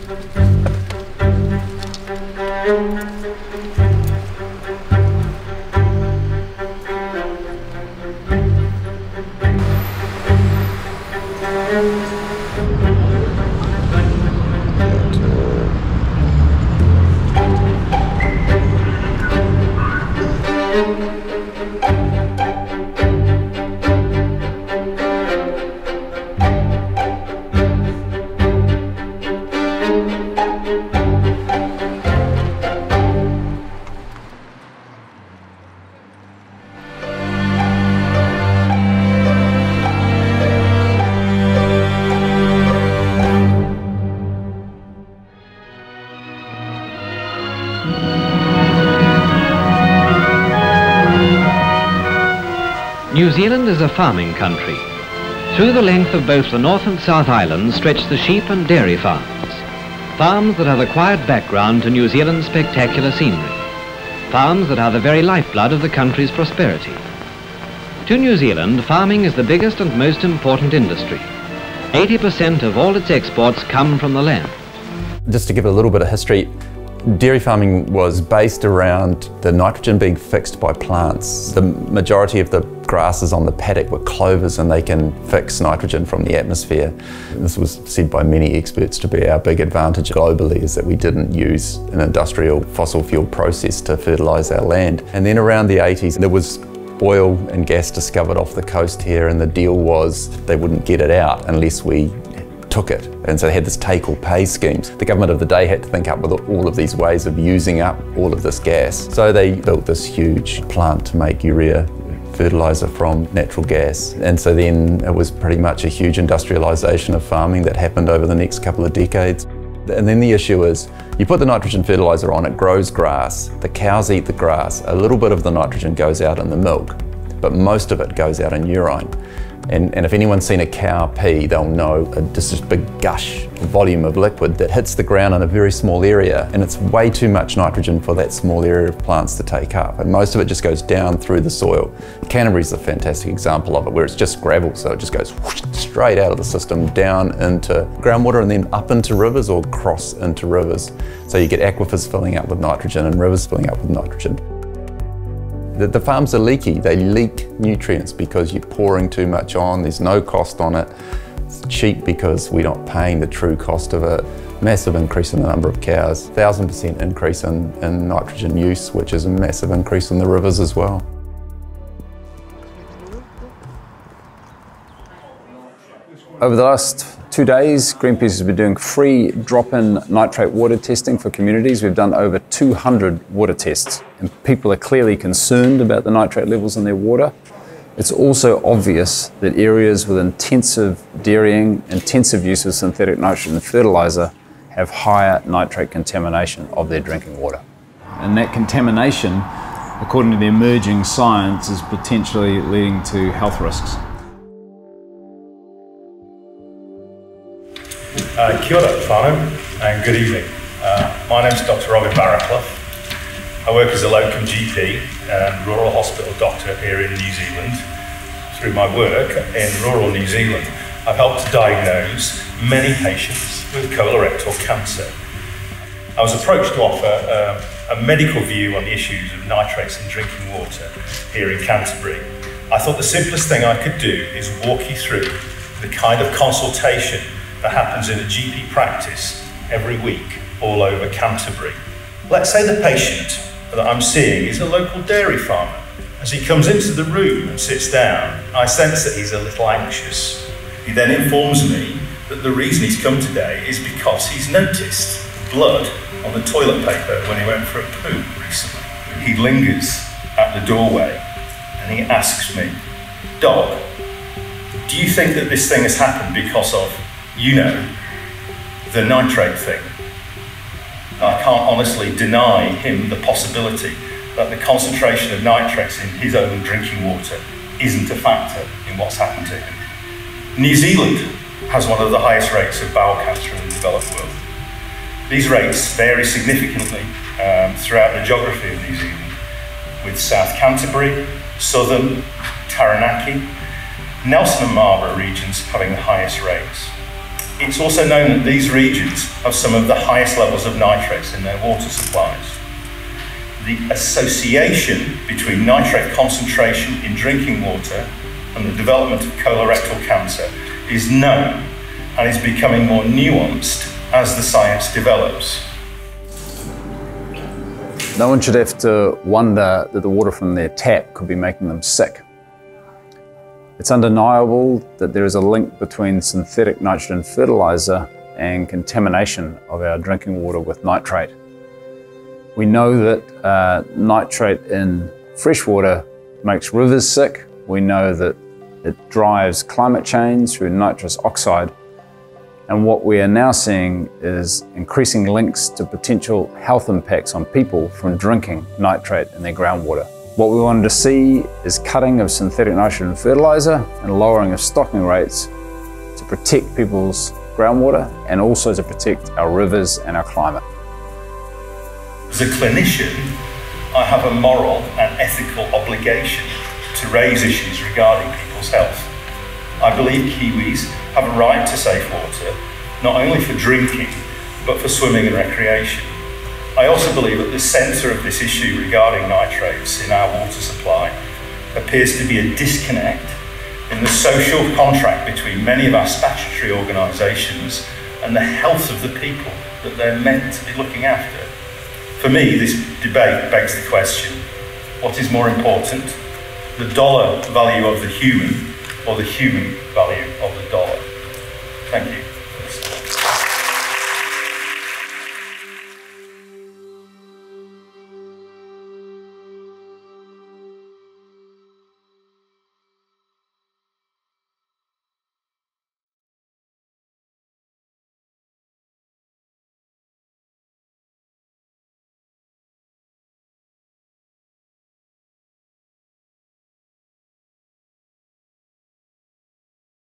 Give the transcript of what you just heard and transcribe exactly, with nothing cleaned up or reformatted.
New Zealand is a farming country. Through the length of both the North and South Islands stretch the sheep and dairy farms. Farms that are the quiet background to New Zealand's spectacular scenery. Farms that are the very lifeblood of the country's prosperity. To New Zealand, farming is the biggest and most important industry. eighty percent of all its exports come from the land. Just to give a little bit of history, dairy farming was based around the nitrogen being fixed by plants. The majority of the grasses on the paddock were clovers, and they can fix nitrogen from the atmosphere. This was said by many experts to be our big advantage globally, is that we didn't use an industrial fossil fuel process to fertilise our land. And then around the eighties, there was oil and gas discovered off the coast here, and the deal was they wouldn't get it out unless we took it. And so they had this take or pay schemes. The government of the day had to think up with all of these ways of using up all of this gas. So they built this huge plant to make urea fertiliser from natural gas. And so then it was pretty much a huge industrialisation of farming that happened over the next couple of decades. And then the issue is, you put the nitrogen fertiliser on, it grows grass, the cows eat the grass, a little bit of the nitrogen goes out in the milk, but most of it goes out in urine. And, and if anyone's seen a cow pee, they'll know a, just this big gush volume of liquid that hits the ground in a very small area, and it's way too much nitrogen for that small area of plants to take up, and most of it just goes down through the soil. Canterbury's a fantastic example of it, where it's just gravel, so it just goes whoosh, straight out of the system, down into groundwater, and then up into rivers or cross into rivers. So you get aquifers filling up with nitrogen and rivers filling up with nitrogen. The, the farms are leaky. They leak nutrients because you're pouring too much on. There's no cost on it. It's cheap because we're not paying the true cost of it. Massive increase in the number of cows. one thousand percent increase in, in nitrogen use, which is a massive increase in the rivers as well. Over the last two days, Greenpeace has been doing free drop-in nitrate water testing for communities. We've done over two hundred water tests, and people are clearly concerned about the nitrate levels in their water. It's also obvious that areas with intensive dairying, intensive use of synthetic nitrogen fertiliser have higher nitrate contamination of their drinking water. And that contamination, according to the emerging science, is potentially leading to health risks. Uh, kia ora, whānau, and good evening. Uh, my name is Doctor Robin Barraclough. I work as a locum G P and rural hospital doctor here in New Zealand. Through my work in rural New Zealand, I've helped to diagnose many patients with colorectal cancer. I was approached to offer uh, a medical view on the issues of nitrates in drinking water here in Canterbury. I thought the simplest thing I could do is walk you through the kind of consultation that happens in a G P practice every week all over Canterbury. Let's say the patient that I'm seeing is a local dairy farmer. As he comes into the room and sits down, I sense that he's a little anxious. He then informs me that the reason he's come today is because he's noticed blood on the toilet paper when he went for a poo recently. He lingers at the doorway and he asks me, "Doc, do you think that this thing has happened because of, you know, the nitrate thing?" I can't honestly deny him the possibility that the concentration of nitrates in his own drinking water isn't a factor in what's happened to him. New Zealand has one of the highest rates of bowel cancer in the developed world. These rates vary significantly um, throughout the geography of New Zealand, with South Canterbury, Southern, Taranaki, Nelson and Marlborough regions having the highest rates. It's also known that these regions have some of the highest levels of nitrates in their water supplies. The association between nitrate concentration in drinking water and the development of colorectal cancer is known and is becoming more nuanced as the science develops. No one should have to wonder that the water from their tap could be making them sick. It's undeniable that there is a link between synthetic nitrogen fertilizer and contamination of our drinking water with nitrate. We know that uh, nitrate in fresh water makes rivers sick. We know that it drives climate change through nitrous oxide. And what we are now seeing is increasing links to potential health impacts on people from drinking nitrate in their groundwater. What we wanted to see is cutting of synthetic nitrogen fertilizer and lowering of stocking rates to protect people's groundwater and also to protect our rivers and our climate. As a clinician, I have a moral and ethical obligation to raise issues regarding people's health. I believe Kiwis have a right to safe water, not only for drinking, but for swimming and recreation. I also believe at the centre of this issue regarding nitrates in our water supply appears to be a disconnect in the social contract between many of our statutory organisations and the health of the people that they're meant to be looking after. For me, this debate begs the question, what is more important, the dollar value of the human or the human value of the dollar?